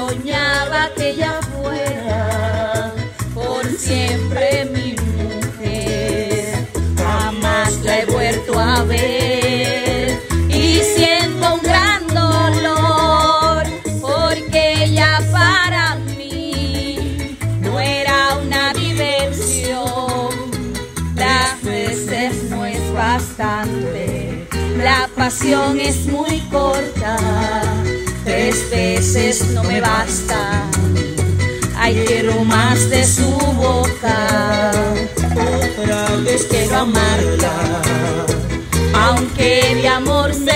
soñaba que ella fuera por siempre mi mujer. Jamás la he vuelto a ver y siento un gran dolor, porque ella para mí no era una diversión. Las veces no es bastante, la pasión es muy corta. 3 veces no me basta, ay, quiero más de su boca. Otra vez quiero amarla, aunque de amor se